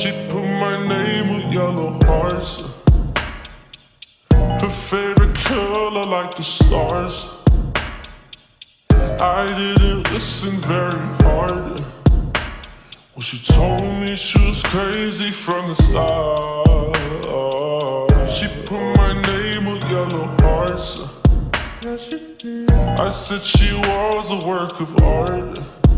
She put my name with yellow hearts. Her favorite color like the stars. I didn't listen very hard when she told me she was crazy from the start. She put my name with yellow hearts. I said she was a work of art.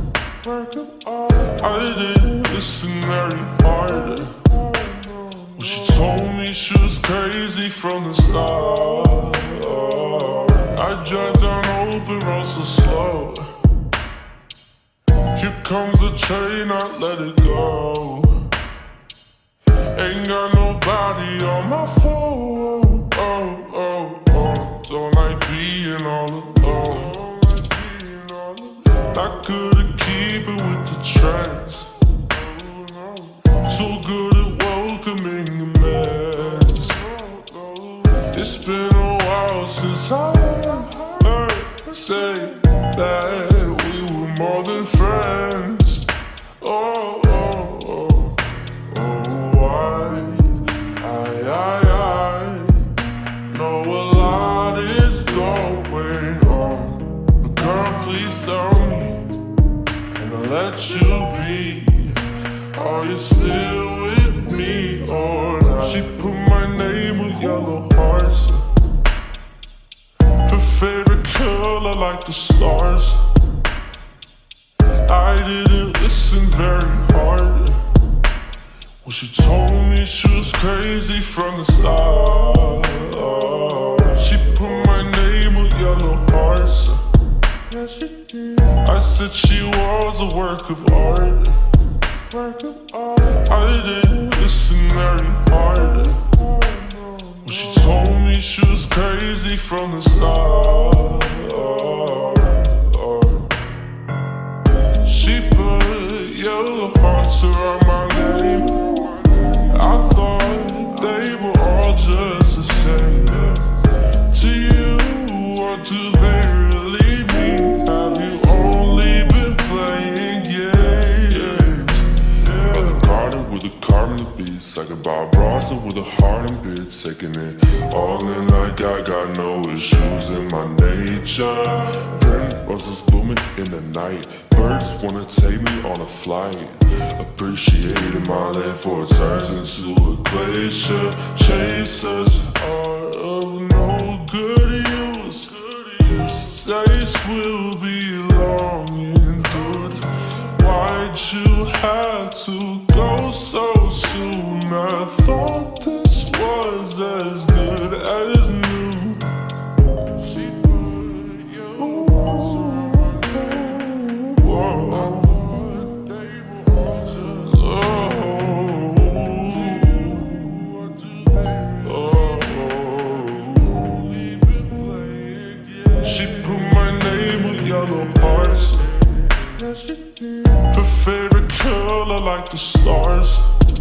I didn't listen very hard when she told me she was crazy from the start. I drive down open road so slow. Here comes the train, I let it go. Ain't got nobody on my phone. Don't like being all alone. I couldn't keep it with the trends. So good at welcoming a mess. It's been a while since I heard say that we were more than friends. I know a lot is going on, but girl, please tell me, and I'll let you be. Are you still with me or not? She put my name with yellow hearts. Her favorite color like the stars. I didn't listen very hard when she told me she was crazy from the start. She put my name with yellow hearts. I said she was a work of art. I didn't listen very hard when she told me she was crazy from the start. She put yellow hearts around my name. I thought they were all just the same. To you, what do they really mean? Have you only been playing games? Like a garden with a carbon the beats, like a Bob Bronson with a heart and beard, taking it all in like I got no issues in my nature. Green roses blooming in the night, birds wanna take me on a flight. Appreciating my life for it turns into a glacier. Chasers are of no good use. This days will be long endured. Why'd you have to go so soon? I thought this was as good as new. She put your She put my name with yellow hearts. Her favorite color like the stars.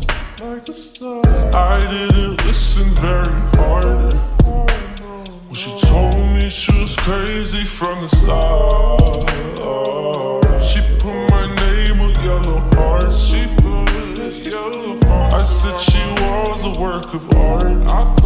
I didn't listen very hard when she told me she was crazy from the start. She put my name with yellow hearts. I said she was a work of art.